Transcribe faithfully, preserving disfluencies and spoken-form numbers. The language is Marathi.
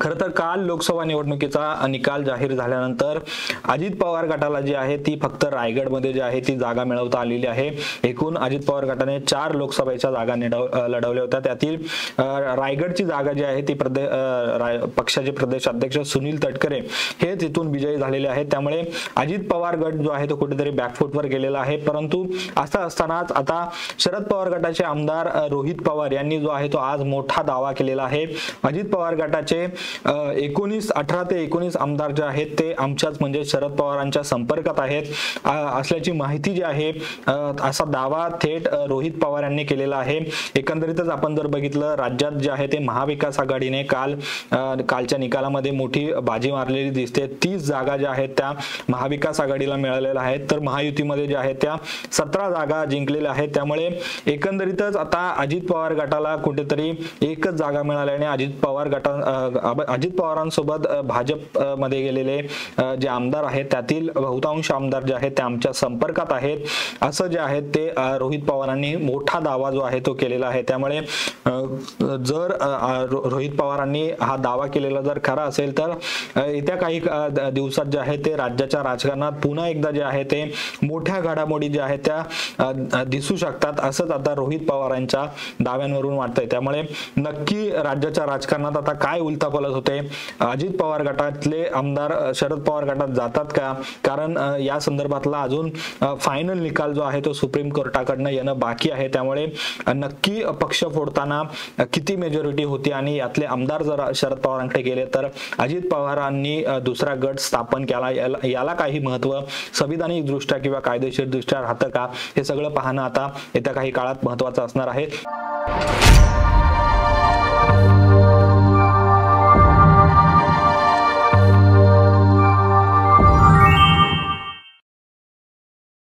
खरं तर काल लोकसभा निवडणुकीचा निकाल जाहीर झाल्यानंतर अजित पवार गटाला जी आहे ती फक्त रायगडमध्ये जी आहे ती जागा मिळवता आलेली आहे। एकूण अजित पवार गटाने चार लोकसभेच्या जागा लढवल्या होत्या। त्यातील रायगडची जागा जी आहे ती प्रदेश पक्षाचे प्रदेश अध्यक्ष सुनील तटकरे हे तिथून विजयी झालेले आहेत। त्यामुळे अजित पवार गट जो आहे तो कुठेतरी बॅकफुटवर गेलेला आहे। परंतु असं असतानाच आता शरद पवार गटाचे आमदार रोहित पवार यांनी जो आहे तो आज मोठा दावा केलेला आहे। अजित पवार गटाचे एकोणीस अठरा ते एकोणीस आमदार जे आहेत ते आमच्याच म्हणजे शरद पवारांच्या संपर्कात आहेत असल्याची माहिती जी आहे असा दावा थेट रोहित पवार यांनी केलेला आहे। एकंदरीतच आपण जर बघितलं राज्यात जे आहे ते महाविकास आघाडीने काल कालच्या निकालामध्ये मोठी बाजी मारलेली दिसते। तीस जागा ज्या आहेत त्या महाविकास आघाडीला मिळालेल्या आहेत, तर महायुतीमध्ये ज्या आहेत त्या सतरा जागा जिंकलेल्या आहेत। त्यामुळे एकंदरीतच आता अजित पवार गटाला कुठेतरी एकच जागा मिळाल्याने अजित पवार गटा अजित पवारांसोबत भाजप मध्ये गेलेले जे आमदार आहेत त्यातील बहुतांश आमदार जे आहेत ते आमच्या संपर्कात आहेत असं जे आहे ते रोहित पवारांनी मोठा दावा जो आहे तो केलेला आहे। त्यामुळे जर रोहित पवारांनी हा दावा केलेला जर खरा असेल तर येत्या काही दिवसात जे आहे ते राज्याच्या राजकारणात पुन्हा एकदा जे आहे ते मोठ्या घडामोडी ज्या आहेत त्या दिसू शकतात असंच आता रोहित पवारांच्या दाव्यांवरून वाटतंय। त्यामुळे नक्की राज्याच्या राजकारणात आता काय उलथापालथ होते, अजित पवार गटातले आमदार शरद पवार गटात जातात का, कारण या संदर्भातला अजून फायनल निकाल जो आहे तो सुप्रीम कोर्टाकडनं येणं बाकी आहे। त्यामुळे नक्की पक्ष फोडताना किती मेजॉरिटी होती आणि यातले आमदार जर शरद पवारांकडे गेले तर अजित पवारांनी दुसरा गट स्थापन केला याला काही महत्व संविधानिक दृष्ट्या किंवा कायदेशीर दृष्ट्या राहतं का, हे सगळं पाहणं आता येत्या काही काळात महत्त्वाचं असणार आहे।